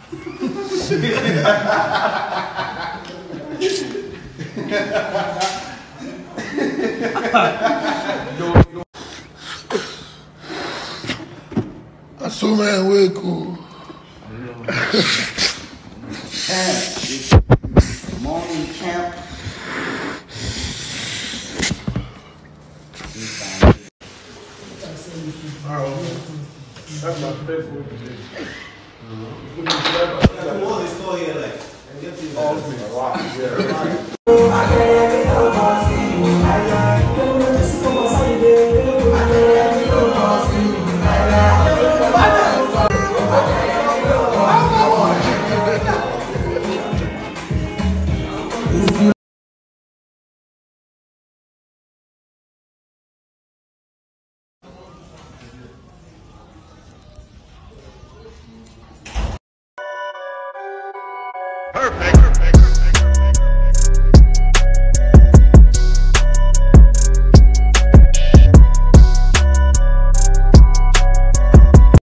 I saw man way cool. Morning camp. That's my favorite. What is still here like? Perfect.